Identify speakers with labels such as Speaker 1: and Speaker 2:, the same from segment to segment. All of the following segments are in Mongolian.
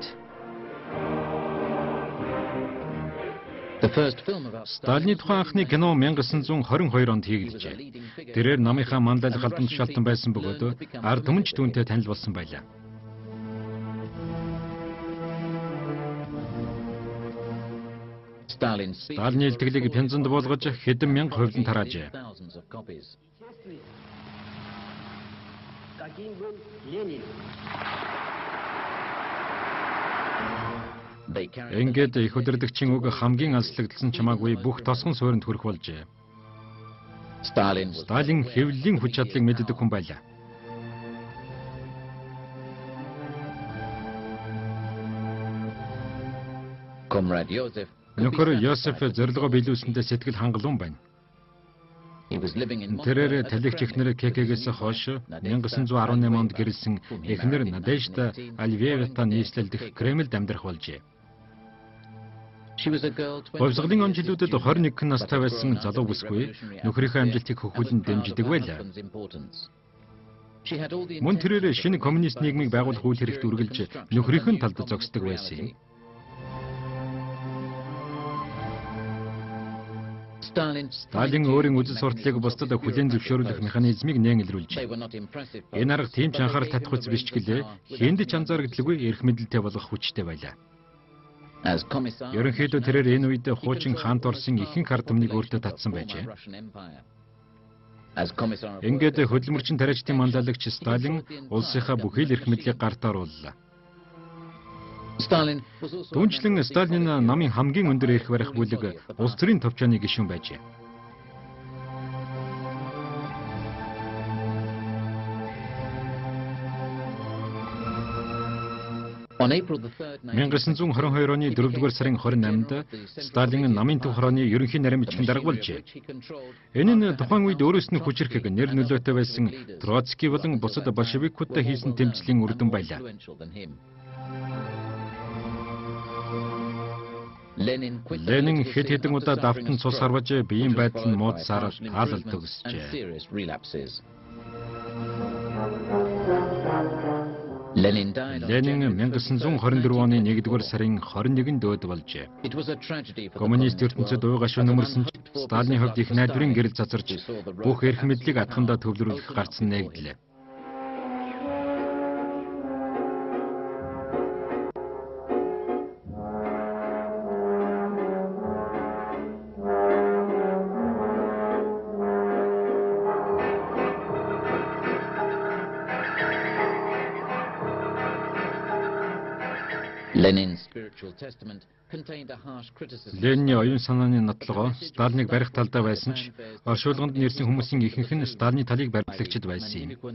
Speaker 1: Сталины тухайн анхны кино 1922 онд хийгдэлжээ. Тэрээр намынхаа мандал халдамт шалтан байсан бөгөөд ард түмэн ч түүнтэй танил болсон байлаа. Сталины илтгэлийг пянзанд болгож хэдэн мянга хувилан тараажээ. Ингээд их удирдагчийн үг хамгийн алслагдсан чамаагүй бүх тосгон суурьнд хүрэх болжээ. Сталин хэвлэлийн хүч чадлыг мэддэг хүн байлаа. Нөхөр Йосеф зорилгоо биелүүлсэндээ сэтгэл хангалуун байна. Тэрээр талигч эхнэр КК-гээс хойш 1918 онд гэрэлсэн эхнэр Надежда Альвеевата нийслэлдэх Кремльд амьдрах болжээ. Бовсгалын он жилүүдэд 21 настай байсан залуу бүсгүй нөхрийнхөө амжилтыг хөхүүлэн дэмждэг байлаа. Мөн тэрээр шинэ коммунист нийгмийг байгуулах үйл хэрэгт үргэлж нөхрийнхэн талд зогсдог байсан юм. Сталин өөрийн үзэл сурталыг бусдад хүлээн зөвшөөрөх механизмыг нээн илрүүлжээ. Энэ арга тийм ч анхаарал татах үс биш ч гэлээ хэнд ч анзаарагдaltaгүй эрх мэдэлтэй болох хүчтэй байлаа. Ерөнхийдөө тэрээр энэ үед хуучин хаант Оросын ихэнх ард түмнийг өөртөө татсан байжээ. Ингээд хөдөлмөрчин тариачдын манлайлагч Сталин улсынхаа бүхий л эрх мэдлийг гартаа орууллаа. Түүнчлэн Сталин намын хамгийн өндөр эрх барих бүлэг улс төрийн товчооны гишүүн байжээ. On April 3rd, 1922 оны 4-р сарын 28-нд Сталин намын төв хорооны ерөнхий нарийн бичгийн дарга болжээ. Энэ нь тухайн үед өөрөөс нь хүчирхэг нэр нөлөөтэй байсан Троцкий болон бусад большевикуудтай хийсэн тэмцлийн үр дүн байлаа. Ленин хэд хэдэн удаа давтан цус харваж биеийн байдал нь муудсаар таалал төгсжээ. Ленин 1924 оны 1-р сарын 21-нд дөөд болжээ. Коммунист ертөнцид уу гашуун нөмөрсөн ч Сталины хувьд их найдварын гэрэл цацарч бүх эрх мэдлийг атгандаа төвлөрүүлэх гарцсан нэгдлээ. Ленины оюун санааны нотлого Сталиныг барих талдаа байсан ч оршуулганд нэрсэн хүмүүсийн ихэнх нь Сталины талыг баримтлагчид байсан юм.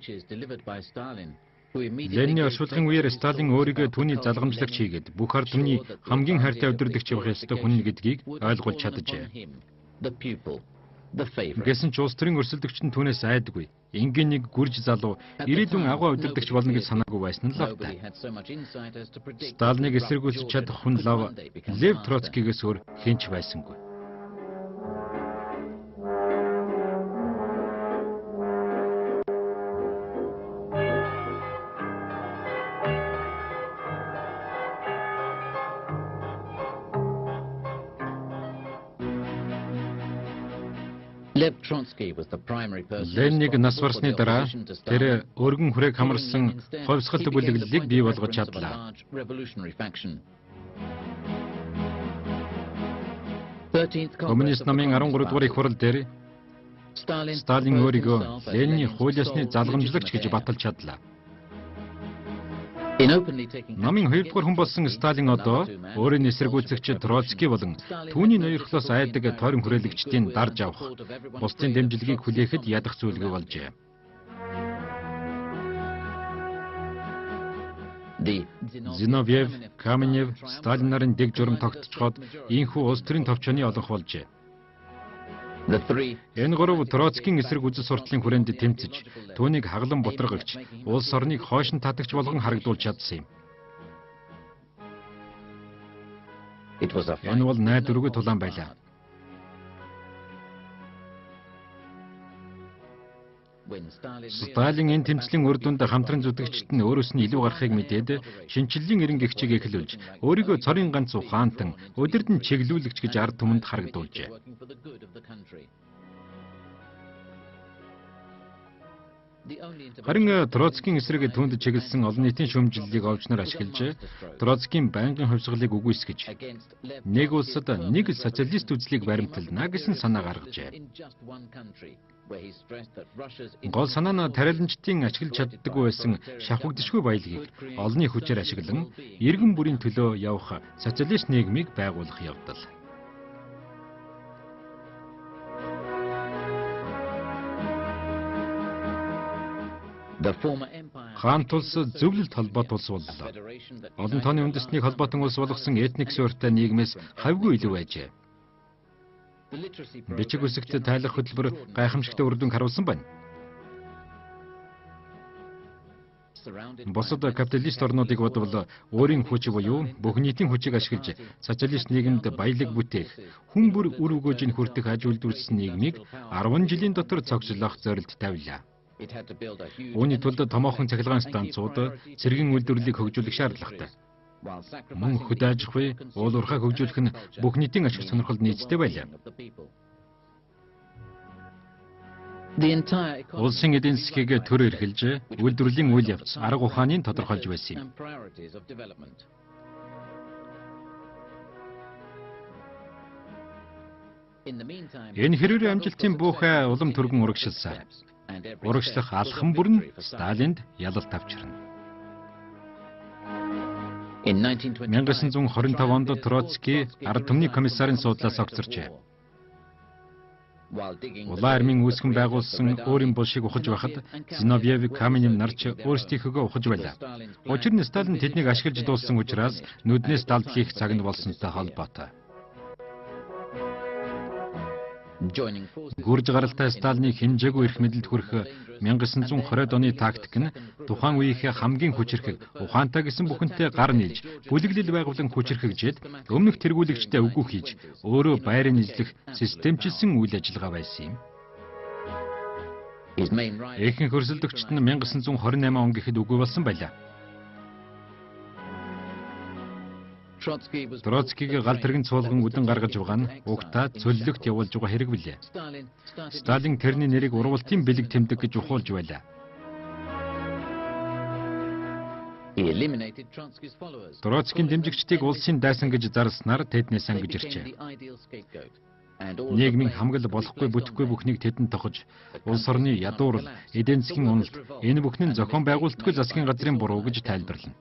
Speaker 1: Ленины оршуулгын үеэр Сталин өөрийгөө түүний залгамжлагч хийгээд бүх ард түмний хамгийн хайртай удирдагч явах ёстой хүн гэдгийг ойлгуулж чаджээ. Гэсэн ч улс төрийн өрсөлдөгч нь түүнээс айдаггүй. Ингийн нэг гүрж залуу ирээдүйн агуу удирдагч болно гэж санаагүй байсан нь лавтай. Сталиныг эсэргүүцэж чадах хүн лав Лев Троцкигээс өөр хинч байсангүй. Лениныг нас барсны дараа тэр өргөн хүрээг хамарсан ховсгал бүлэглэлийг бий болгож чадлаа. Коммунист намын 13 дугаар их хурал дээр Сталин өөрийгөө Ленины хууль ёсны залгамжлагч гэж баталж чадлаа. Намын 2-р хүн болсон Сталин одоо өөрийн эсэргүүцэгч Троцкий болон түүний ноёрхлоос айдаг тойрон хүрээлэгчдийн дарж авах, бусдын дэмжлэгийг хүлээхэд ядах зүйлгүй болжээ. Зиновьев, Каменев, Сталин нарын дэг журам тогтцоход ийхүү улс төрийн товчооны олонх болжээ. Энэ гурав Троцкийн эсрэг үзэл сурталын хүрээнд тэмцэж, түүнийг хаглан бутаргагч, улс орныг хойшин татагч болгон харагдуулж чадсан юм. Энэ бол найдваргүй тулаан байлаа. Сталин энэ тэмцлийн үр дүнд хамтран зүтгэгчид нь өөрөөс нь илүү гарахыг мэдээд шинчиллийн эренбэгчийг эхлүүлж өөрийгөө цорын ганц ухаантан өдөрдөн чиглүүлэгч гэж ард түмэнд харагдуулжээ. Харин Троцкийн эсрэг түнд чиглэсэн олон нийтийн шүүмжлэлийг овчноор ашиглаж Троцкийн байнгын хувьсгалыг үгүйсгэж нэг улсад нэг социалист үзлийг баримтална гэсэн санаа гаргажээ. Гол санаа нь тариаланчдын ашиглаж чаддаггүй байсан шавхагдшгүй баялагийг олонний хүчээр ашиглан иргэн бүрийн төлөө явах социалист нийгмийг байгуулах явдал. Хаан тулс зөвлөлт холбоот улс боллоо. Олон тооны үндэстнийг холбоотон улс болгосон этник суурьтай нийгмээс хавьгүй илүү байжээ. Бичиг үсэгт тайлах хөтөлбөр гайхамшигтай үр дүнг харуулсан байна. Бусад капиталист орнуудыг бодвол өөрийн хүч буюу бүх нийтийн хүчийг ашиглаж социалист нийгэмд баялаг бүтээх, хүн бүр үр өгөөжийг хүртэх аж үйлдвэрлэсэн нийгмийг 10 жилийн дотор цогцлох зорилт тавилаа. Үүний тулд томоохон цахилгаан станцууд цэргийн үйлдвэрлэлийг хөгжүүлэх шаардлагатай. Мөн хөд аж ахуй, уул уурхайг хөгжүүлэх нь бүх нийтийн ашиг сонирхолд нийцтэй байлаа. Улсын эдийн засгийг төр эрхэлж, үйлдвэрлэлийн үйл явц, арга ухааныг тодорхойлж байсан юм. Энэ хэрээр амжилтын буухай улам түргэн урагшилсан. Урагшлах алхам бүр нь Сталинд ялалт авчирна. 1925 онд Троцки ард түмний комиссарын суудлаас огцорчээ. Улаан армийн үүсгэн байгуулсан өөрийн булшийг ухаж байхад Зиновьев, Каменев нарч өөрсдийнхөө ухаж байлаа. Учир нь Сталин тэднийг ашиглаж дууссан учраас нүднээс далд хийх цагт болсонтой холбоотой. Гүрж гаралтай Сталины хэмжээгүй эрх мэдэлд хүрэх 1920-ад оны тактик нь тухайн үеийнхээ хамгийн хүчирхэг ухаантай гэсэн бүхэнтэй гар нийлж, бүлэглэл байгуулан хүчирхэгжээд өмнөх тэргүүлэгчтэй үгүй хийж, өөрөө байрыг эзлэх системчилсэн үйл ажиллагаа байсан юм. Ихэнх хөрсөлдөгчд нь 1928 он гэхэд үгүй болсон байлаа. Троцкиг гал тэрэгэн цуулган үдэн гаргаж байгаа нь угтаа цөллөгт явуулж байгаа хэрэг билээ. Сталин тэрний нэрийг урвалтын бэлэг тэмдэг гэж ухуулж байлаа. Троцкийн дэмжигчдийг улсын дайсан гэж зарснаар тэднээс ангиж ирчээ. Нийгмийн хамгал болохгүй бүтэхгүй бүхнийг тэдэнд тохож, улс орны ядуурл, эдийн засгийн уналт, энэ бүхэн нь зохион байгуулалтгүй засгийн газрын буруу гэж тайлбарлана.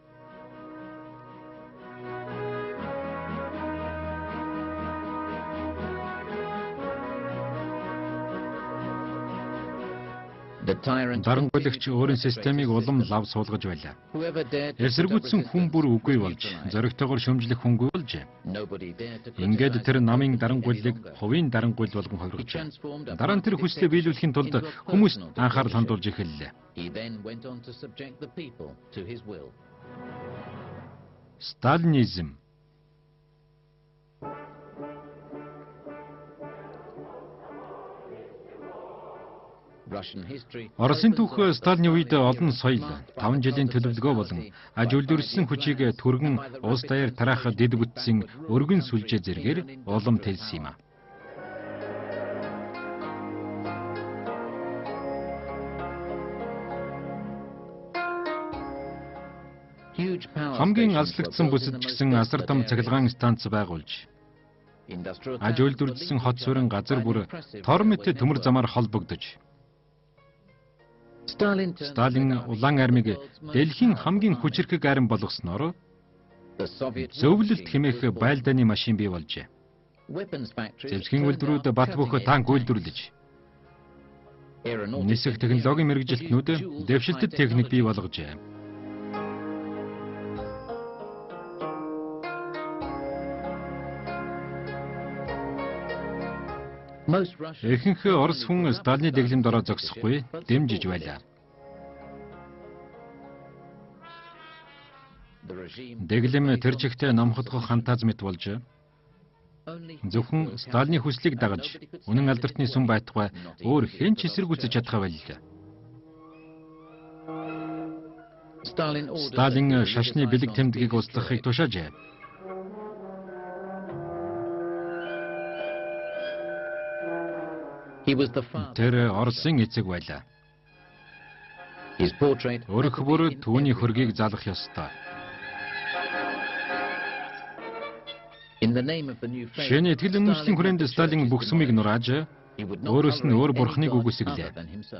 Speaker 1: Дарангуйлагч өөрийн системийг улам лав суулгаж байлаа. Эсэргүүцсэн хүн бүр үгүй болж, зоригтойгоор шөмжлөх хүнгүй болж. Ингээд тэр намын дарангуйлыг хувийн дарангуйл болгон хувиргажээ. Дараа нь тэр хүслээ биелүүлэхийн тулд хүмүүст анхаарал хандуулж эхэллээ. Сталинизм. Оросын түүх Сталины үед олон соёл, 5 жилийн төлөвлөгөө болон аж үйлдвэрлэсэн хүчийг түргэн улс даяар тараах дэд бүтцийн өргөн сүлжээ зэргээр улам тэлсэн юм. Хамгийн алслагдсан бүсэд ч гэсэн асар том цахилгаан станц байгуулж, аж үйлдвэрлэсэн хот суурин газар бүр тор мэт төмөр замаар холбогдож, Сталин улаан армийг дэлхийн хамгийн хүчирхэг арми болгосноор зөвлөлт хэмээх байлдааны машин бий болжээ. Зэвсгийн үйлдвэрүүд бат бөх танк үйлдвэрлэж, нисэх технологийн мэргэжилтнүүд дэвшилтэд техник бий болгожээ. Ихэнх Орос хүн Сталины дэглэмд ороо зогсохгүй дэмжиж байлаа. Дэглэм тэр чигтээ номходгох хантаз мэт болж, зөвхөн Сталины хүслийг дагаж, үнэн алдартны сүм байтугай өөр хэн ч эсэргүүцэж чадхаа байлаа. Сталин шашны бэлэг тэмдгийг устгахыг тушаажээ. Тэр Оросын эцэг байлаа. Өрх бүр түүний хөргийг залах ёстой. Шинэ итгэл үнэмшлийн хүрээнд Сталин бүх сүмийг нурааж, өөрөөс нь өөр бурхныг үгүйсгэлээ.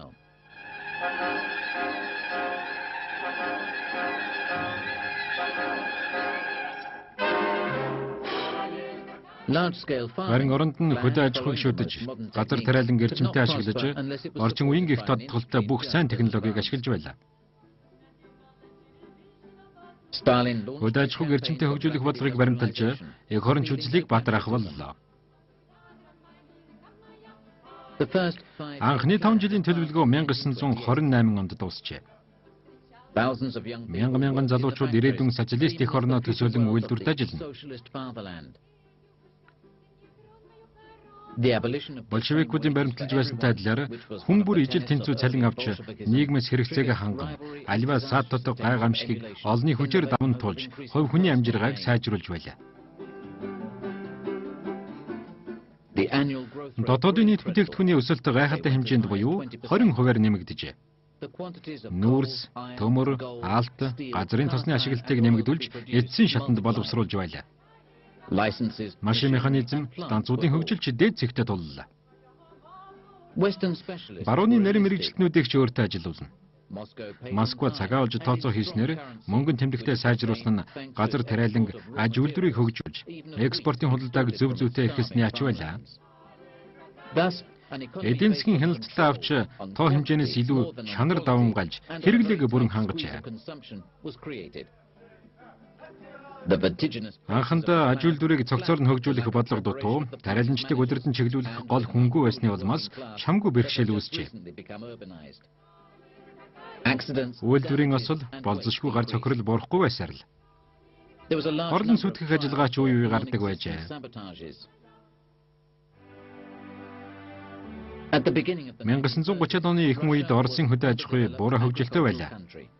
Speaker 1: Харин оронд нь хөдөө аж ахуйг шүтэж, газар тариалан эрчимтэй ашиглаж, орчин үеийн гих тодтолтой бүх сайн технологиг ашиглаж байлаа. Хөдөө аж ахуйг эрчимтэй хөгжүүлэх бодлогыг баримталж, эх оронч үзлийг баатар ах боллоо. Анхны 5 жилийн төлөвлөгөө 1928 онд дуусжээ. Мянган залуучууд ирээдүйн социалист эх орноо төсөөлөн үйлдвэрт ажиллана. Большевикуудын баримталж байсантай адилаар хүн бүр ижил тэнцүү цалин авч нийгмээс хэрэгцээгээ ханган аливаа саад дотог гайхамшигыг олонний хүчээр даван туулж хувь хүний амжиргааг сайжруулж байлаа. Дотоодын нийт бүтээгдэхүүний өсөлт гайхалтай хэмжээнд буюу 20%-аар нэмэгдэжээ. Нүүрс, төмөр, алт, газрын тосны ашиглалтыг нэмэгдүүлж эцсийн шатанд боловсруулж байлаа. Машин механизм, станцуудын хөгжилч дээд зэгтээ туллаа. Барууны нарийн мэргэжилтнүүдийг ч өөртөө ажилуулна. Москва цагаа олж тооцоо хийснээр мөнгөн тэмдэгтээ сайжруулсан нь газар тариаланг аж үйлдвэрийг хөгжүүлж, экспортын худалдааг зөв зүйтэй эрхэлсний ач байлаа. Эдийн засгийн хяналттай авч тоо хэмжээнээс илүү шанар давамгайлж, хэрэглээг бүрэн хангажээ. Анхандаа аж үйлдвэрийг цогцоор нь хөгжүүлэх бодлого дутуу, тариаланчдыг удирдан чиглүүлэх гол хөнгөө байсны улмаас чамгүй бэрхшээл үүсжээ. Үйлдвэрийн осол болзошгүй гар цохирол буурахгүй байсаар л. Орлон сүтгэх ажиллагаа ч үе үе гардаг байжээ. 1930-ад оны ихэнх үед Оросын хөдөө аж ахуй буураа хөгжилтэй байлаа.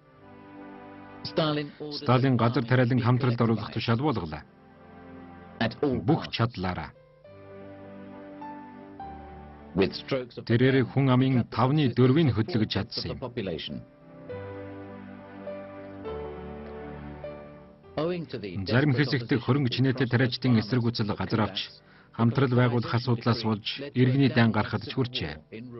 Speaker 1: Сталин газар тариалан хамтралд оруулах тушаал болголоо. Бүх чадлаараа. Тэрээр хүн амын 5/4-ийг хөдөлгөж чадсан юм. Зарим хэсэгт хөрөнгө чинээтэй тариачдын эсэргүүцэл газар авч, хамтрал байгуулах асуудлаас болж иргэний дан гарахад ч хүрчээ.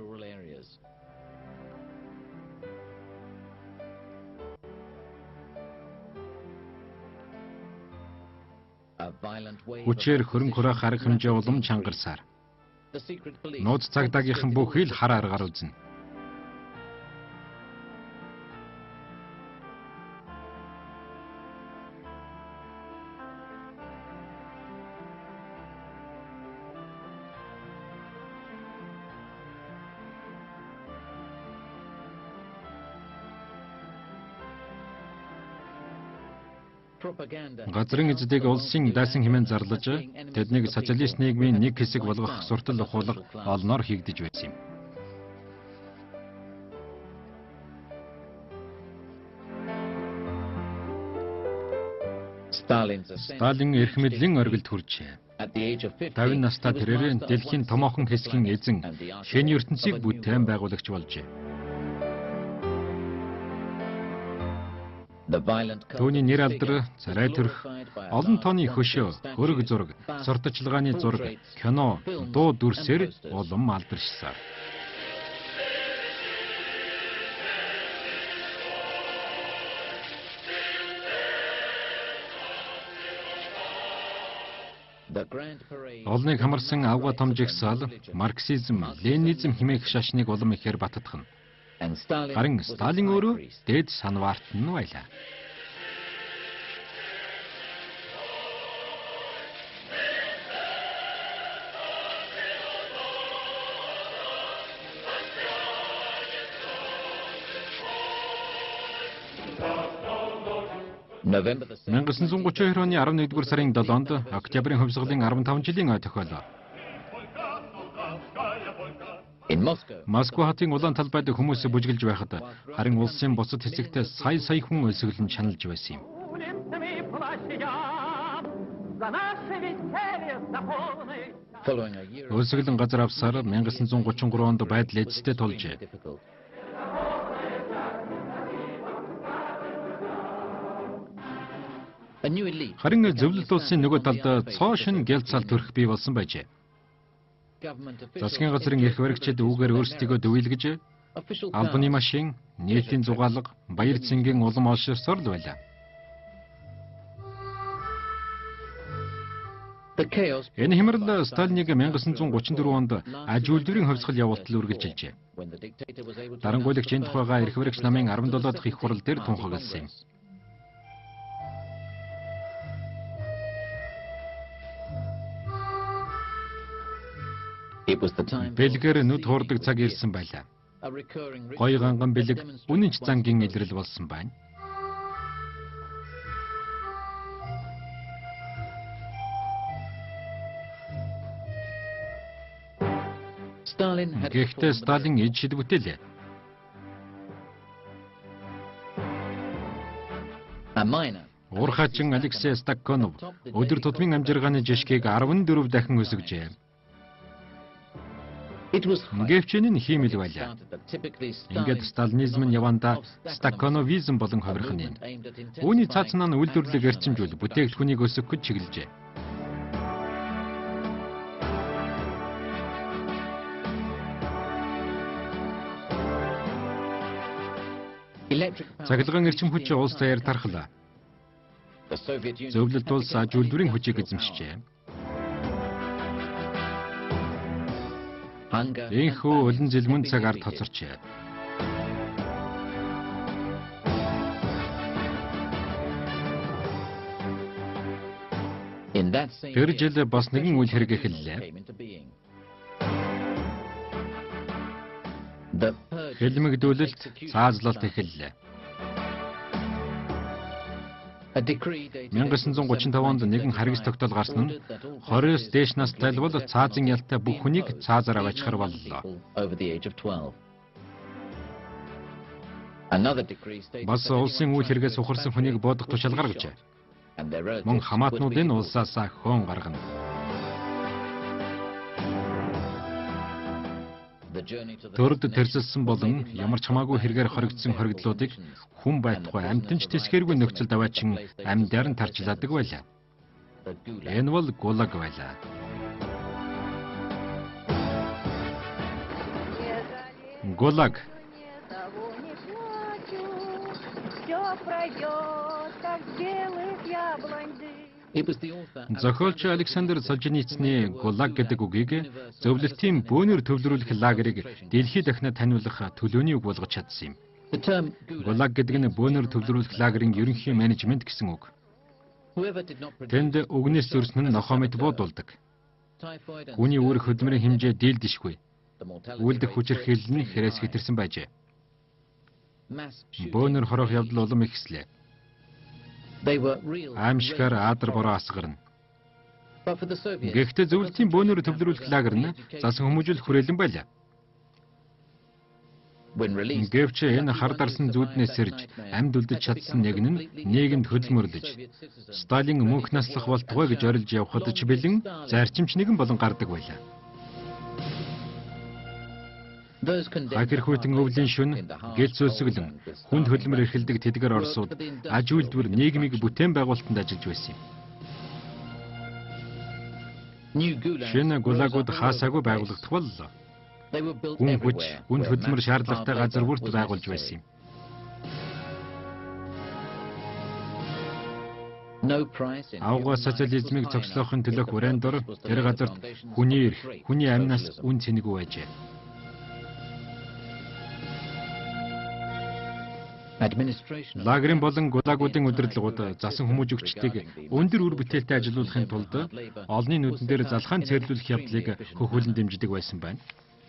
Speaker 1: Хүчээр хөрөнгө хураах арга хэмжээ улам чангарсаар. Нууц цагдаагийнхан бүхий л хар аргаар үзнэ. Газрын эзэдийг улсын дайсан хэмээн зарлаж, тэднийг социалист нийгмийн нэг хэсэг болгох суртал ухуулга олноор хийгдэж байсан юм. Сталин эрх мэдлийн оргилд хүрчээ. 50 настай тэрээр дэлхийн томоохон хэсгийн эзэн, шинэ ертөнцийг бүтээн байгуулагч болжээ. Түүний нэр алдар, царай төрх, олон тооны хөшөө, хөрөг зураг, сурталчилгааны зураг, кино, дуу дүрсээр улам алдаршсан. Олныг хамарсан авга том жигсаал, марксизм, ленинизм хэмээх шашныг улам ихээр баттгах нь. Харин Сталин өөрөө дээд санваарт нь байлаа.
Speaker 2: November
Speaker 1: 1932 оны 11-р сарын 7-нд Октябрийн хувьсгалын 15 жилийн ой тохиолоо. Москва хотын улаан талбайд хүмүүсээ бүжгэлж байхад харин улсын бусад хэсэгт сая хүн өлсгөлн шаналж байсан юм. Өлсгөлн газар авсаар 1933 онд байдал эцэстээ тулжээ. Харин зөвлөлт улсын нөгөө талд цоо шин гялцаал төрөх бий болсон байжээ. Засгийн газрын эрх баригчид үүгээр өөрсдийгөө дүгийлгэж албаны машин, нийтийн зугаалга, баяр цэнгийн улам олширсоор л байлаа. Энэ хямрал Сталиныг 1934 онд аж үйлдвэрийн хувьсгал явуултал үргэлжилжээ. Дарангуйлагч энэ тухайга эрх баригч намын 17 дахь их хурал дээр тунхагласан юм. Бэлгээр нүд хуурдаг цаг ирсэн байлаа. Гой ганган бэлэг үнэн ч зангийн илрэл болсон байна. Гэхдээ Сталин эд шидвүтэлээ. Уурхачин Алексей Стакконов өдөр тутмын амжиргааны жишгийг 14 дахин өсгөжээ. Гэвч энэ нь хиймэл байлаа. Ингээд сталинизм нь явандаа стакконовизм болон хувирах нь. Үүний цаацнаа нь үйлдвэрлэг эрчимжүүл бүтээгдэхүүнийг өсгөх гэж чиглэжээ. Цахилгаан эрчим хүч улс даяар тархлаа. Зөвлөлт улс аж үйлдвэрийн хүчийг эзэмшжээ. Энэхүү улан зэлмэн цаг ард хоцорчээ. Тэр жил бас нэгэн үйл хэрэг эхэллээ. Хэлмэгдүүлэлт, цаазлалт эхэллээ. 1935 онд нэгэн харгас тогтоол гарсан нь 20-с дээш настай бол цаазын ялтай бүх хүнийг цаазаар аваачихар боллоо. Бас улсын үйл хэрэгээс ухарсан хүнийг буудах тушаал гаргажээ. Мөн хамаатнуудын улсаас хөөн гаргана. Төрд тэрсэлсэн болон ямар ч хамаагүй хэрэгээр хоригдсон хоригдлуудыг хүн байтугай амьтанч тэсгэргүй нөхцөлд аваачин амьдаар нь тарчилаадаг байлаа. Энэ бол гулаг байлаа. Гулаг. Зохиолч Александр Солженицыны «Гулаг» гэдэг үгийг зөвлөлтийн бөөнөр төвлөрүүлэх лагерыг дэлхийд дахинад таниулах төлөөний үг болгож чадсан юм. «Гулаг» гэдэг нь бөөнөр төвлөрүүлэх лагерын ерөнхий менежмент гэсэн үг. Тэнд үгнээс зөрсөн нь нохоо мэт буудулдаг. Хүний үүрэг хөдөлмөрийн хэмжээ дийлдэшгүй. Үйлдэх хүчирхийлэл нь хэрэгс хэтэрсэн байжээ. Бөөнөр хорох явдал улам ихслээ. Аимшигар аадар бороо асгарна. Гэхдээ зөвлөлтийн бөөнөр төвлөрүүлэх лагер нь засан хүмүүжүүлэх хүрээлэн байлаа. Гэвч энэ хар дарсан зүуднээс сэрж амьд үлдэж чадсан нэг нь нийгэмд хөдөлмөрлөж Сталин мөнх наслах болтугай гэж орилж явхад ч бэлэн зарчимч нэгэн болон гардаг байлаа. Хакер хүйтэн өвлийн шүн гэлц өсөглөн хүнд хөдөлмөр эрхэлдэг тэдгэр орсууд аж үйлдвэр нийгмийг бүтээн байгуулалтанд ажиллаж байсан юм. Шинэ гулагууд хаасаагүй байгуулагдах боллоо. Хүн хүч, хүнд хөдөлмөр шаардлагатай газар бүрт байгуулж байсан юм. Авгаа социализмыг цогцлоохын төлөөх хүрээнд дор тэр газарт хүний эрх, хүний амнаас үн цэнэгүй байжээ. Лагерын болон гулагуудын удирдлагууд засан хүмүүжигчдийг өндөр үр бүтээлтэй ажилуулахын тулд олонний нүдэн дээр залхаан цэрлүүлэх явдлыг хөхүүлэн дэмждэг байсан байна.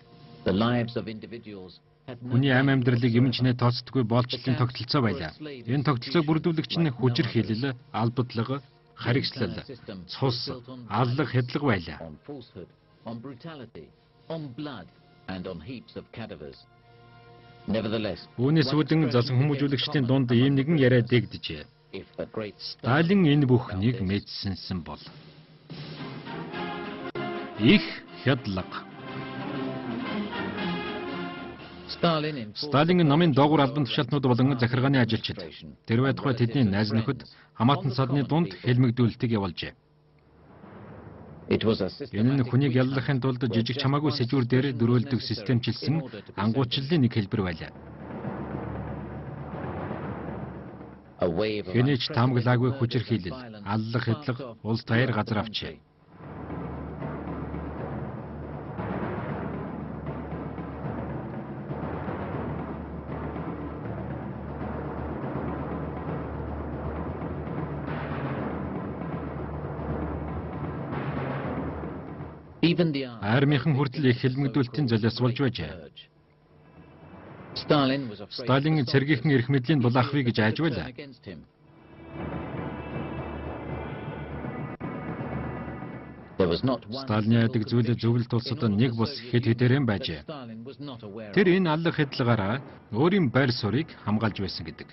Speaker 1: Хүний амь амьдралыг юм чинээ тооцдоггүй боолчлын тогтолцоо байлаа. Энэ тогтолцоог бүрдүүлэгч нь хүчирхийлэл, албадлага, харигслал, цус, аллах, хэдлэг байлаа. Үүнээс үүдэн засан хүмүүжүүлэгчдийн дунд ийм нэгэн яриа дэгдэжээ. Сталин энэ бүхнийг мэдсэнсэн бол их хядлага. Сталин намын доогуур албан тушаалтнууд болон захиргааны ажилчид тэр байтугай тэдний найз нөхөд хамаатан садны дунд хэлмэгдүүлэлтийг явуулжээ. Энэ нь хүнийг яллахын тулд жижиг чамаагүй сэжүүр дээр дөрөөлдөг системчилсэн ангуучлалын нэг хэлбэр байлаа. Хэнийч таамаглаагүй хүчирхийлэл, аллах хэдлэг улс даяар газар авчээ. Армийнхан хүртэл их хэлмэгдүүлэлтийн золиос болж байжээ. Сталин цэргийнхэн эрх мэдлийн булаахвыг гэж айж байлаа. Сталины яадаг зүйл зөвлөлт улсад нэг бус хэд хэдээрэн байжээ. Тэр энэ аллах хэдлагаараа өөрийн байр суурийг хамгаалж байсан гэдэг.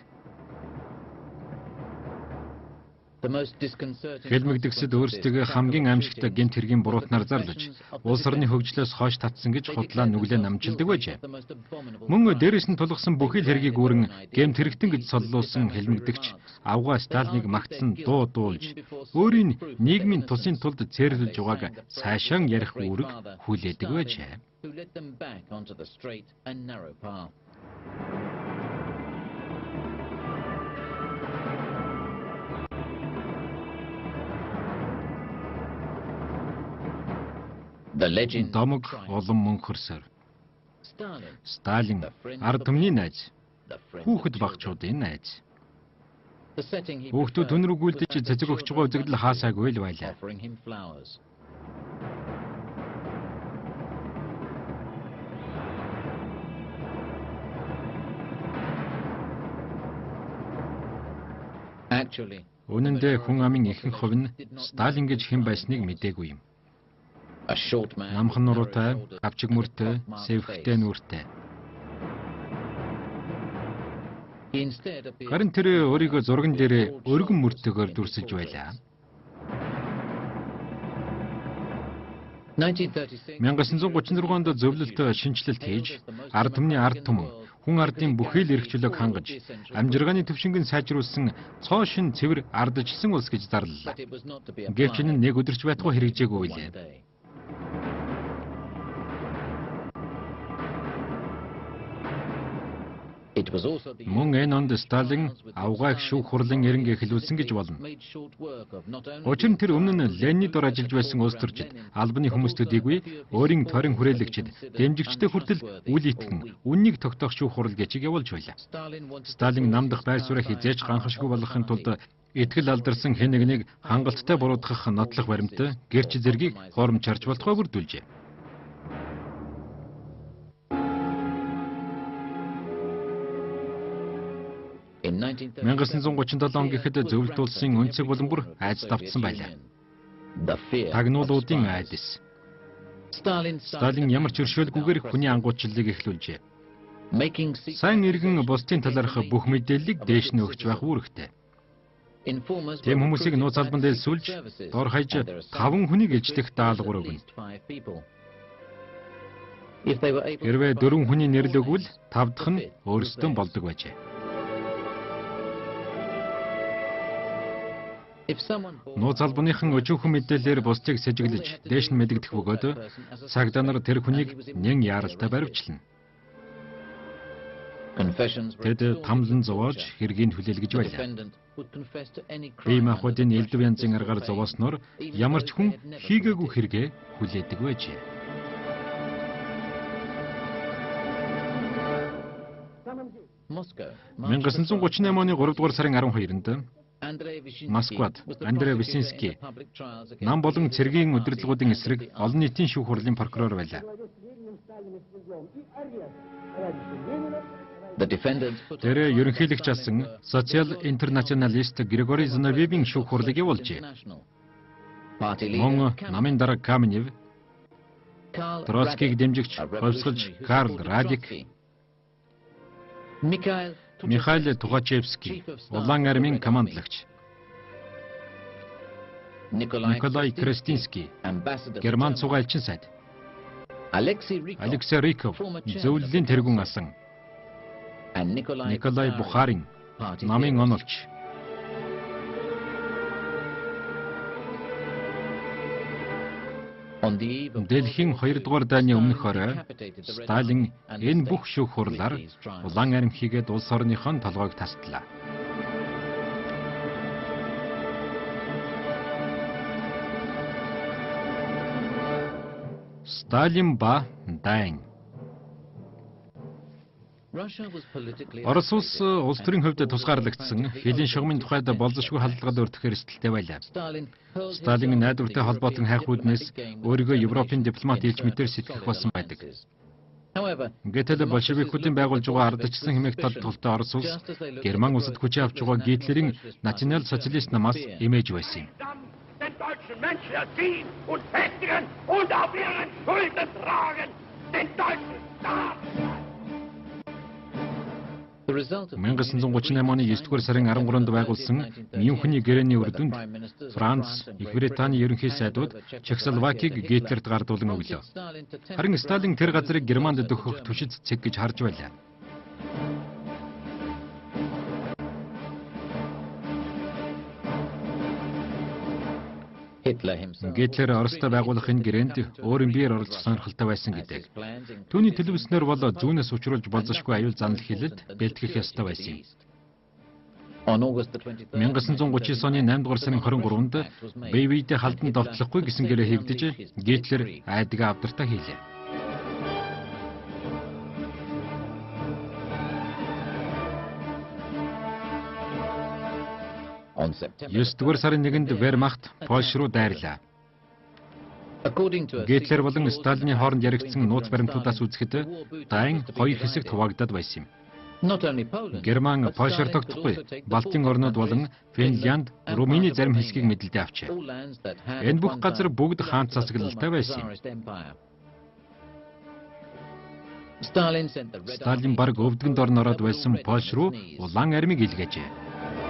Speaker 1: Хэлмэгдэгсэд өөрсдөө хамгийн аимшигтай гэмт хэргийн буруутнаар зарлаж, улс орны хөгжлөөс хойш татсан гэж худлаа нүглээ намжилдаг байжээ. Мөн дээрээс нь тулгсан бүхий л хэргийг үүрэн гэмт хэрэгтэн гэж соллуулсан хэлмэгдэгч авгаа Сталиныг магтсан дуу дуулж, өөрийн нийгмийн тусын тулд цээрлүүлж байгааг цаашаа ярих үүрэг хүлээдэг байжээ. Домог улам мөнхөрсөөр. Сталин ард түмний найз, хүүхэд багчуудын найз. Хүүхдүүд түн рүү гүйлдэж цэцэг өгч байгаа үзэгдэл хаасаагүй л байлаа. Үнэн дээр хүн амын ихэнх хувь нь Сталин гэж хэн байсныг мэдээгүй юм. Намхан нуруутай, авчиг мөртэй, сэвхтэй нүртэй. Харин тэр өөрийгөө зурган дээр өргөн мөртөгөөр дүрсэж байлаа. 1936 онд зөвлөлт шинжилэлт хийж, ард түмний ард түмэн, хүн ардын бүхий л эрх чөлөөг хангаж, амжиргааны төвшингийн сайжруулсан цоо шин цэвэр ардчилсан улс гэж зарлалаа. Гэвч энэ нэг өдөрч байтугай хэрэгжээгүй билээ. Мөн энэ онд Сталин авгааг шүүх хурлын эренг эхлүүлсэн гэж болно. Учир нь тэр өмнө нь Ленины дор ажиллаж байсан улс төрчид, албаны хүмүүс төдийгүй өөрийн тойрон хүрээлэгчид, дэмжигчтэй хүртэл үл итгэн, үннийг тогтоох шүүх хурал гэчиг явуулж байлаа. Сталин намдах байр сууриа хизээж ганхашгүй болгохын тулд итгэл алдарсан хэн нэгнийг хангалттай буруутгах нотлох баримт, гэрч зэргийг хоромчарч болтугай бүрдүүлжээ. 1937 он гэхэд зөвлөлт улсын өнцөг болон бүр айц давтсан байлаа. Тагнуулуудын айдас. Сталин ямар ч өршөөлгүйгээр хүний ангуучлалыг эхлүүлжээ. Сайн иргэн бусдын талаарх бүх мэдээллийг дээш нь өгч байх үүрэгтэй. Тэм хүмүүсийг нууц албан дээр сүлж, дор хаяж 5 хүнийг иждэх даалгавар өгнө. Хэрвээ 4 хүний нэрл өгвөл 5 дахь нь өөрсдөө болдог байжээ. Нууц албаныхан өчүүхэн мэдээлэлээр бусдыг сэжиглэж, дээш нь мэдэгдэх бөгөөд цагдаа нар тэр хүнийг нэн яаралтай баривчлана. Тэд тамлан зовоож хэргийг хүлээлгэж байлаа. Бие махбодын элдв янзын аргаар зовоосноор ямар ч хүн хийгээгүй хэрэгээ хүлээдэг байжээ. Москва 1938 оны 3 дугаар сарын 12-нд Москвад Андрей Висинский нам болон цэргийн удирдлагуудын эсрэг олон нийтийн шүүх хурлын прокурор байлаа. Тэр ерөнхийлөгч асан социал-интернационалист Григорий Зиновьевийн шүүх хурлыг явуулжээ. Мөн намын дарга Каменев Троцкийг дэмжигч хувьсгалч Карл Радик, Михаил Тухачевский, улаан армийн командлагч, Николай Крестинский, Герман цугайлчин сайд, Алексей Риков, зөвлөлийн тэргүүн асан, Николай Бухарин, намын онолч, Дэлхийн 2 дугаар дайны өмнөх орой Сталин энэ бүх шүүх хурлаар улаан арми хийгээд улс орныхон толгойг тасдлаа. Сталин ба дайн. Орос улс төрийн хувьд тусгаарлагдсан хилийн шугамын тухайд болзошгүй халдлагад өртөхөөр эрсдэлтэй байлаа. Сталин найдвартай холбоотон хайхууднаас өөрийгөө Европын дипломат хэлж мэтэр сэтгэх болсон байдаг. Гэтэл большевикуудын байгуулж байгаа ардчсан хэмээх толтолтой Орос улс Герман улсад хүч авч байгаа Гитлерийн национал социалист намаас эмээж байсан юм. Мянга 1938 оны 9-р сарын 13-нд байгуулсан Мюнхений гэрээний үр дүнд Франц, Их Британий ерөнхий сайдууд Чехословакийг Гитлерт гардуулан өглөө. Харин Сталин тэр газрыг Германд дөхөх түшид цэг гэж харж байлаа. Гитлер Оростой байгуулах энэ гэрээнд өөрийн биеэр оролцох сонирхолтой байсан гэдэг. Түүний төлөвлөснөр бол зүүнээс учруулж болзошгүй аюул занал хилэлд бэлтгэх ёстой байсан юм. 1939 оны 8 дугаар сарын 23-нд Бэйвэйд халдан довтлохгүй гэсэн гэрээ хийгдэж Гитлер айдгаа авдартаа хийлээ. Есдүгээр сарын 1-нд Вермахт Польш руу дайрлаа. Гитлер болон Сталины хооронд яригдсан нууц баримтуудаас үзэхэд дайн хоёр хэсэгт хуваагдаад байсан юм. Герман Польшоор тогтохгүй Балтийн орнууд болон Финлянд, Румыны зарим хэсгийг мэдлэлдээ авчээ. Энэ бүх газар бүгд хаант засаглалтай байсан юм. Сталин бараг өвдгөнд орн ороод байсан Польш руу улаан армийг илгээжээ.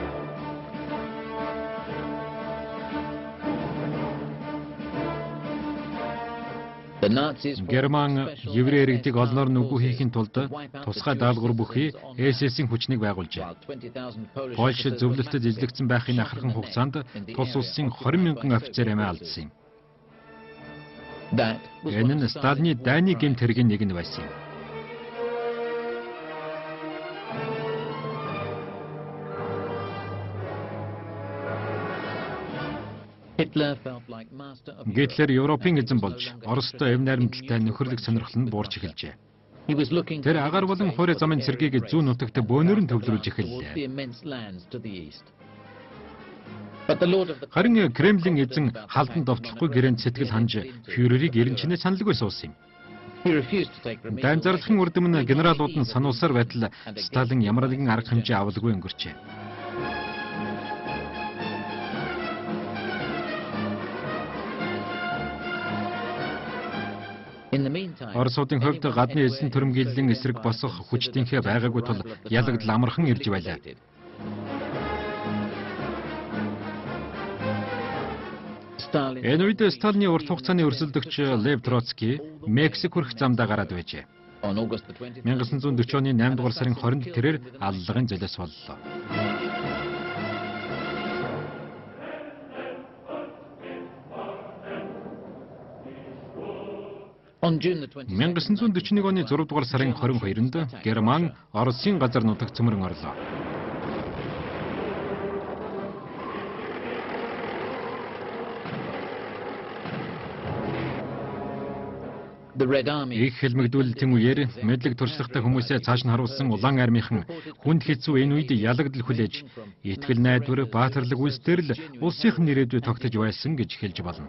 Speaker 1: Герман еврей иргэдийг олноор нүгүү хийхин тулд тусгай даалгавар бүхий СС-ийн хүчнийг байгуулжээ. Польш зөвлөлтөд эзлэгдсэн байхын ахархан хугацаанд тус улсын 20 мянган офицер амиа алдсан юм. Энэ нь Сталины дайны гэмт хэргийн нэг нь байсан юм. Гитлер Европын эзэн болж Оростой эв найрамдалтай нөхөрлөг сонирхол нь буурч эхэлжээ. Тэр агаар болон хуурай замын цэргийг зүүн нутагт бөөнөр нь төвлөрүүлж эхэллээ. Харин Кремлийн эзэн халдан довтлохгүй гэрээнд сэтгэл ханж фюрерийг эренчнээ саналгүй суусан юм. Дайн зарлахын үр дүн нь генералууд нь сануулсаар байтал Сталин ямар нэгэн арга хэмжээ авалгүй өнгөрчээ. Оросуудын хувьд гадны эзэн төрөмгийллийн эсрэг босох хүчтийнхээ байгаагүй тул ялагдал амархан ирж байлаа. Энэ үед Сталины урт хугацааны өрсөлдөгч Лев Троцкий Мексик хүрэх замдаа гараад байжээ. 1940 оны 8 дугаар сарын 20-нд тэрээр аллагын золиос боллоо. Мен 1941 оны 6 дугаар сарын 22-нд Герман Оросын газар нутагт цөмрөн орлоо. Их хэлмэгдүүлэлтийн үеэр мэдлэг туршлагатай хүмүүсээ цааш нь харуулсан улаан армийнхан хүнд хэцүү энэ үед ялагдал хүлээж, итгэл найдвар, баатарлаг үйлсээр л улсынх нь ирээдүй тогтож байсан гэж хэлж болно.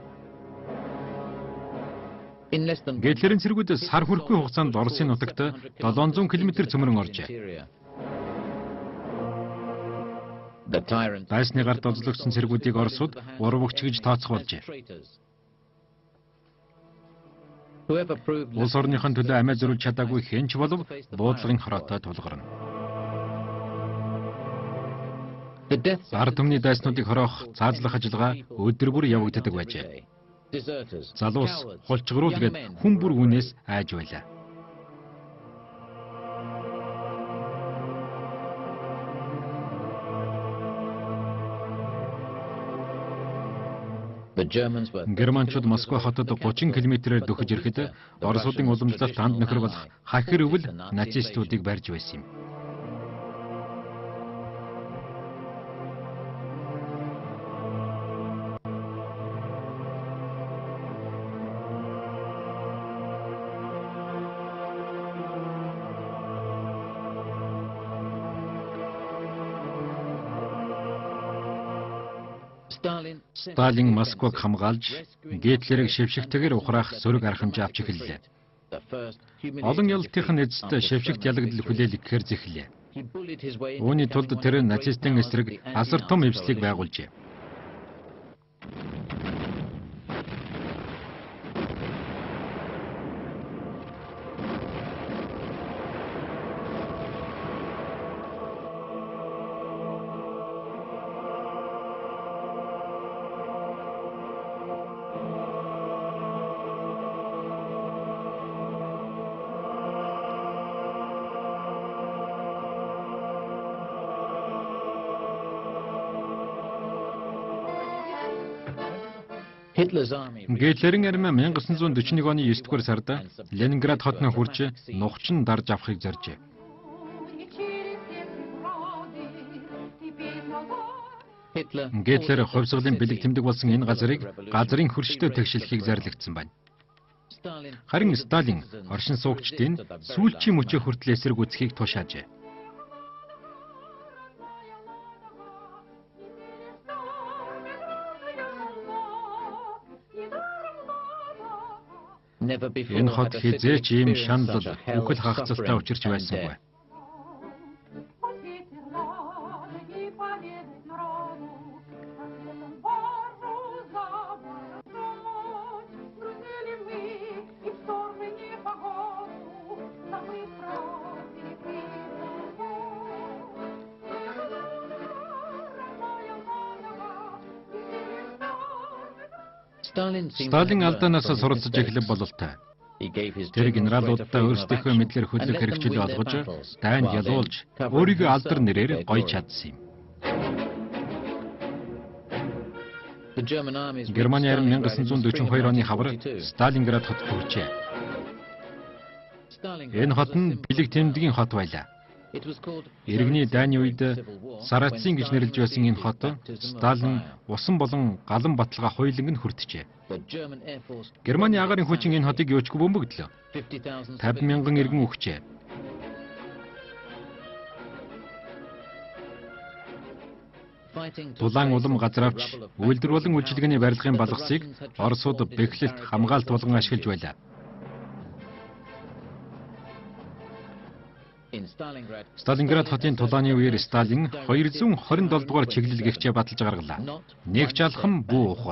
Speaker 1: Гитлерийн цэргүүд сар хүрэхгүй хугацаанд Оросын нутагт 700 км цөмрөн оржээ. Дайсны гарт олзлогдсон цэргүүдийг Оросууд урвагч гэж тооцох болжээ. Улс орныхон төлөө амиа зориулж чадаагүй хэн ч болов буудлагын хороотой тулгарна. Ард түмний дайснуудыг хороох цаазлах ажиллагаа өдөр бүр явагддаг байжээ. Залуус хулчгаруулгээд хүн бүр үнээс айж байлаа. Германчууд Москва хотод 30 км-ээр дөхөж ирэхэд Оросуудын уламжлалт танд нөхөр болох хахир өвөл нацистуудыг барьж байсан юм. Сталин Москваг хамгаалж, Гитлерийг шившигтэйгээр ухраах зөрөг архамжаа авч эхэллээ. Олон ялтын эцэст шившигт ялагдал хүлээл гэхээр зэхлээ. Үүний тулд тэр нацистын эсрэг асар том эвслийг байгуулжээ. Гитлерийн армия 1941 оны 9-р сард Ленинград хотноо хүрч нухчин дарж авахыг зоржээ. Гитлер хувьсгалын бэлэг тэмдэг болсон энэ газрыг газрын хөрштэй тэгшилхийг зарлагдсан байна. Харин Сталин оршин суугчдын сүүлчийн мөчөө хүртэл эсрэг үзхийг тушаажээ. Энэ хот хизээч ийм шанал үхэл хагцалтай учирч байсангүй. Сталин алдаанаас суралцж эхлэх бололтой. Тэр генералуудаа өөрсдийнхөө мэдлэр хөдлөх хэрэгчлээ олгож, дайнд ялуулж, өөрийгөө алдар нэрээр гоё чадсан юм. Германы арми 1942 оны хавар Сталинград хотод хүрчээ. Энэ хот нь бэлэг тэмдгийн хот байлаа. Иргэний дайны үед Сарацин гэж нэрлэж байсан энэ хот Сталин усан болон галан баталгаа хоёуланг нь хүртжээ. Германы агарын хүчин энэ хотыг юучгүй бөмбөгдлөө. 50,000 иргэн өгчээ. Тулаан улам газар авч үйлдвэр болон үйлчилгээний барилгын балгасыг Оросууд бэхлэлт хамгаалт болгон ашиглаж байлаа. Сталинград хотын тулааны үеэр Сталин 227 дугаар чиглэл гихчээ баталж гаргалаа. Нэг ч алхам бүү ухар.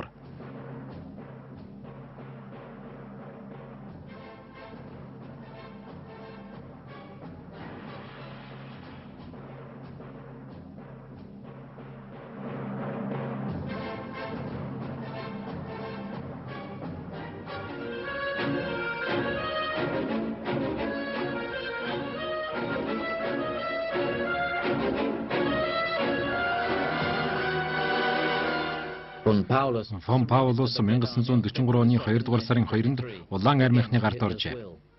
Speaker 1: Фон Паулус 1943 оны 2 дугаар сарын 2-нд Улаан армийнхны гарт оржээ.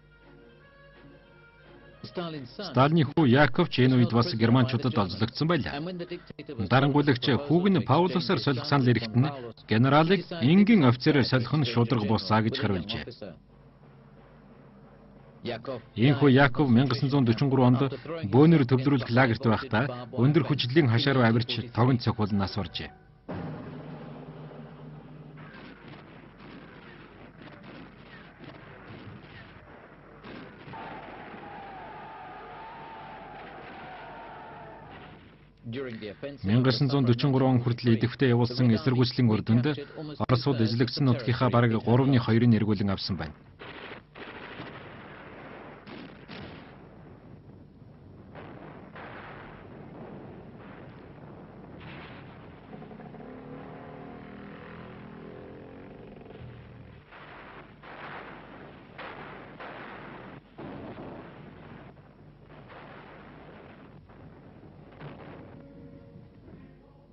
Speaker 1: Сталины хүү Яковч энэ үед бас германчуудад олзлогдсон байлаа. Дарангуйлагч хүүг нь Паулусаар солих санал ирэхэд нь генералыг энгийн офицерээр солих нь шударга буусаа гэж хариулжээ. Ийхүү Яков 1943 онд бөөнөр төвлөрүүлэх лагерт байхдаа өндөр хүчлийн хашаа руу авирч тогон цохол нас оржээ. (1943 он хүртэл идэвхтэй явуулсан эсэргүүцлийн үр дүнд Оросууд эзлэгдсэн нутгийнхаа бараг 3/2-ыг эргүүлэн авсан байна.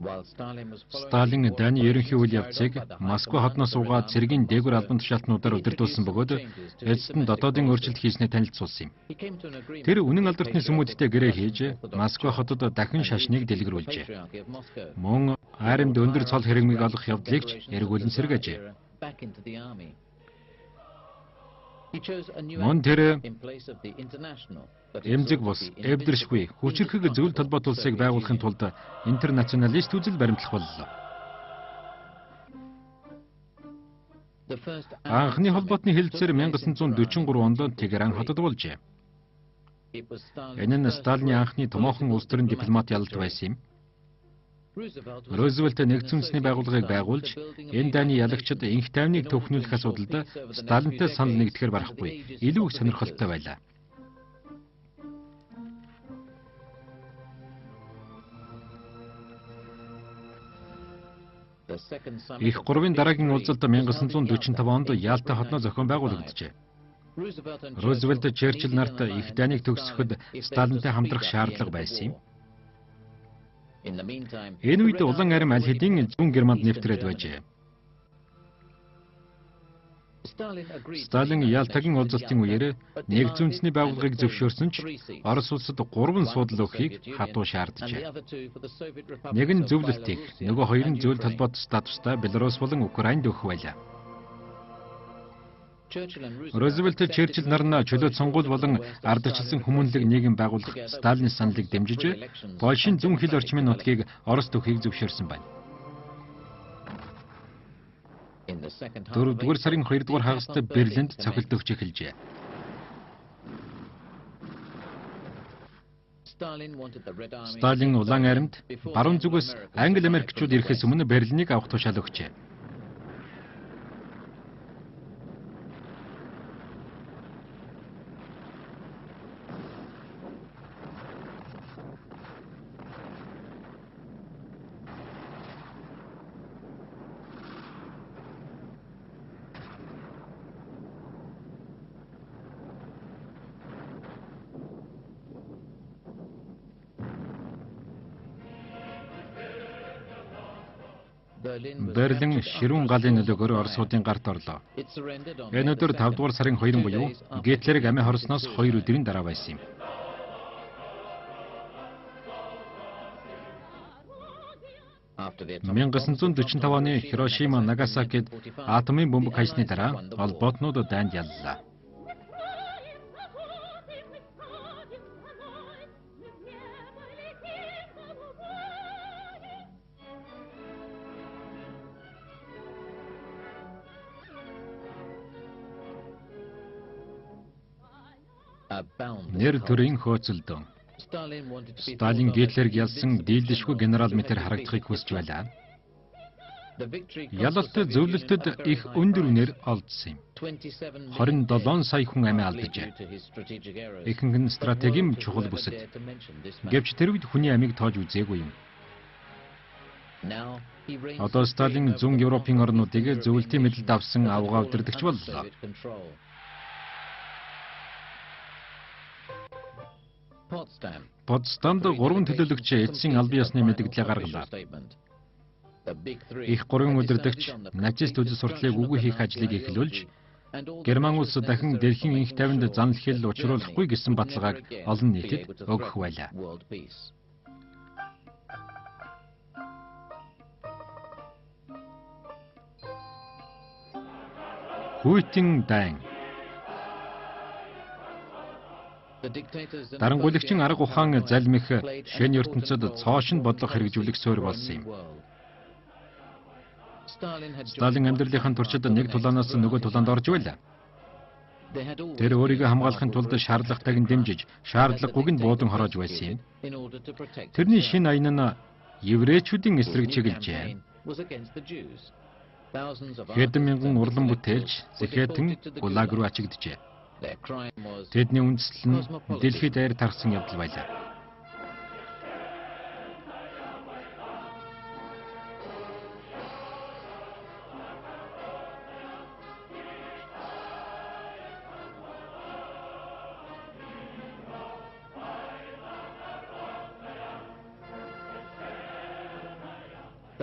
Speaker 1: Сталин Дани ерөнхий үйл явцыг Москва хотноос угаад цэргийн дээгүр албан тушаалтнуудаар удирдуулсан бөгөөд эцэст нь дотоодын өөрчлөлт хийснээ танилцуулсан юм. Тэр үнэн алдартны сүмүүдтэй гэрээ хийж Москва хотод дахин шашныг дэлгэрүүлжээ. Мөн айрамд өндөр цол хэрэгмийг олох явдлыг ч эргүүлэн сэргээжээ. Мөн тэр эмзэг бус, эвдэршгүй, хүчирхэг зөвлөлт холбоот улсыг байгуулахын тулд интернационалист үзэл баримтлах боллоо. Анхны холбоотны хэлэлцээр 1943 онд Тегеран хотод болжээ. Энэ нь Сталины анхны томоохон улс төрийн дипломат ялалт байсан юм. Рузвельт нэгдсэн үндэсний байгууллагыг байгуулж, энэ дайны ялагчид инх тайвныг төвхнүүлэх асуудалд Сталинтай санал нэгдэхээр барахгүй илүү их сонирхолтой байлаа. Их 3-ын дараагийн уулзалт 1945 онд Ялта хотноо зохион байгуулагджээ. Рузвельт Черчилль нарт их дайныг төгсгөхөд Сталинтай хамтрах шаардлага байсан юм. Энэ үед улан арим аль хэдийн зүүн Германд нэвтрээд байжээ. Сталин Ялтагийн уулзалтын үеэр нэгдсэн үндэсний байгууллагыг зөвшөөрсөн ч Орос улсад 3 суудлын өгөхийг хатуу шаарджээ. Нэг нь зөвлөлтийг, нөгөө хоёр нь зөвлөлт холбоот статустай Беларусь болон Украинд өгөх байлаа. Рузвельт Черчилль нар нь чөлөөт сонгуул болон ардчилсан хүмүүнлэг нийгэм байгуулах Сталины саналыг дэмжиж, Польшийн зүүн хил орчмын нутгийг Орост өгөхийг зөвшөөрсөн байна. 4-р сарын 2-р хагаст Берлинд цохилт өгч эхэлжээ. Сталин улаан аримд баруун зүгээс Англи Америкчууд ирэхээс өмнө Берлинийг авах тушаал өгчээ. Берлин ширүүн галын нөлөөгөөр Оросуудын гарт орлоо. Энэ өдөр 5-р сарын 2 буюу Гитлерийг амиа хорсноос 2 өдрийн дараа байсан юм. (1945 оны Хирошима, Нагасакид атомын бомб хаясны дараа холбоотнууд дайнд яллаа. Нэр төрийн хөөцөлдөн. Сталин Гитлерийг ялсан дийлдэшгүй генерал мэтэр харагдахыг хүсэж байлаа. Ялалт зөвлөлтөд их өндөр үнээр олдсон юм. 27 сая хүн амиа алджээ. Ихэнх нь стратегийн чухал бүсэд. Гэвч тэр үед хүний амийг тоож үзээгүй юм. Одоо Сталин зүүн Европын орнуудыг зөвлөлтийн мэдэлд авсан авгаа удирдагч боллоо. Потсдамд 3 төлөөлөгч эцсийн албан ёсны мэдээлэлээ гаргалаа. Их 3-ын удирдагч нацист үзэл сурталыг үгүй хийх ажлыг эхлүүлж, Герман улс дахин дэлхийн инх тайванд занал хэл учруулахгүй гэсэн баталгааг олон нийтэд өгөх байлаа. Хүйтэн дайн. Дарангуйлагчин арга ухаан залмих шин ертөнцид цоошин бодлого хэрэгжүүлэх суурь болсон юм. Сталин амьдралынхаа туршид нэг тулаанаас нөгөө тулаанд орж байлаа. Тэр өөрийгөө хамгаалахын тулд шаардлагатайг нь дэмжиж, шаардлагагүйг нь буудан хороож байсан юм. Тэрний шин аян нь еврейчүүдийн эсрэг чиглэжээ. Хэдэн мянган урлан бүтээлч зэхэтэн гулаг руу ачигджээ. Тэдний үндэслэл нь дэлхийд даяар тархсан явдал байлаа.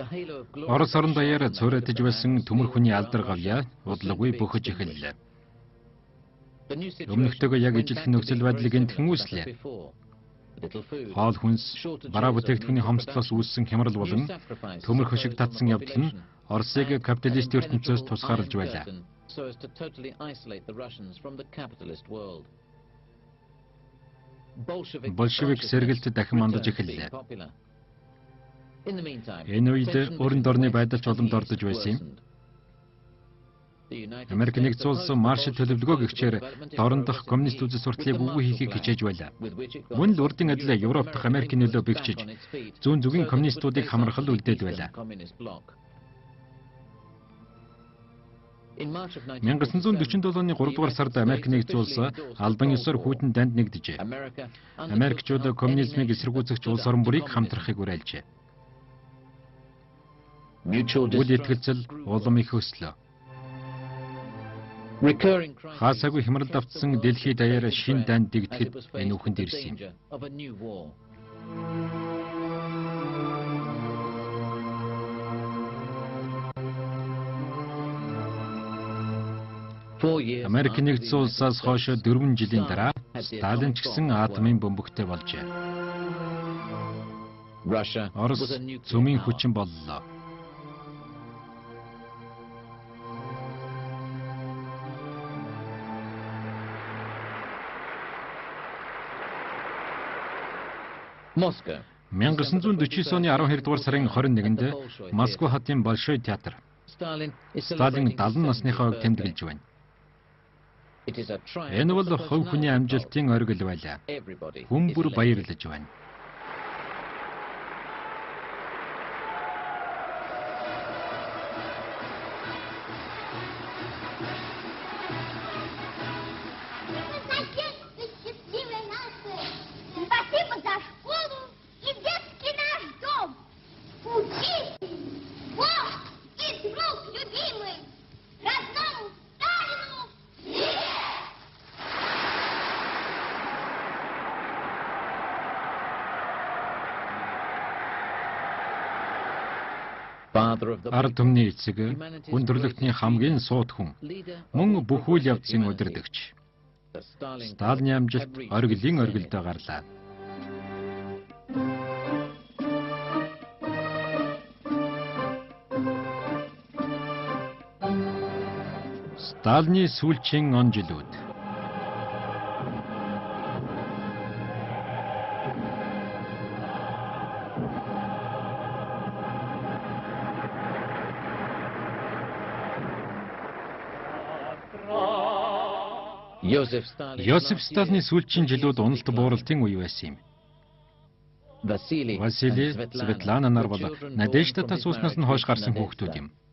Speaker 1: Орос орон даяар цуурайтаж байсан төмөр хүний алдар гавьяа удалгүй бөхөж эхэллээ. Өмнөхтэйгөө яг ижилхэн нөхцөл байдлыг энтхэн үүслээ. Хоол хүнс, бараа бүтээгдэхүүний хомсдлоос үүссэн хямрал болон төмөр хөшиг татсан явдал нь Оросыг капиталист ертөнцөөс тусгаарлаж байлаа. Большевик сэргэлт дахин мандаж эхэллээ. Энэ үед өрөнд орны байдалч боломд ордож байсан юм. Америк нэгдсэн улс маршал төлөвлөгөөг гэгчээр дорн дах коммунист үзэл сурталыг үгүй хийхийг хичээж байлаа. Мөн л урдын адил Европ дахь Америкийн нөлөө бэгчиж зүүн зүгийн коммунистуудыг хамрахад үлдээд байлаа. 1947 оны 3 дугаар сард Америк нэгдсэн улс албан ёсоор хүйтэн данд нэгдэжээ. Америкчууд коммунизмыг эсэргүүцэгч улс орон бүрийг хамтрахыг уриалжээ. Үйл итгэлцэл улам их өслөө. Хаасаагүй хямралд автсан дэлхийд даяар шин данд дэгдэхэд энэ үхэнд ирсэн юм. Америк нэгдсэн улсаас хойш 4 жилийн дараа Сталин ч гэсэн атомын бөмбөгтэй болжээ. Орос цөмийн хүчин боллоо.
Speaker 2: Москва
Speaker 1: 1949 оны 12 дугаар сарын 21-нд Москва хотын Большой театр Сталин 70 насныхаа хувьд тэмдэглэж байна. Энэ бол хувь хүний амжилтын оргил байлаа. Хүн бүр баярлаж байна. Ард түмний эцэг, хүн төрлөختний хамгийн сууд хүн, мөн бүх үйл явдлын удирдагч. Сталины амжилт оргилын оргилдоо гарлаа. Сталины сүүлчийн он жилүүд. Йосиф Сталины сүүлчийн жилүүд уналт бууралтын үе байсан юм. Василий, Светлана нар бол Надеждатаас uuснаас нь хойш гарсан хүүхдүүд юм.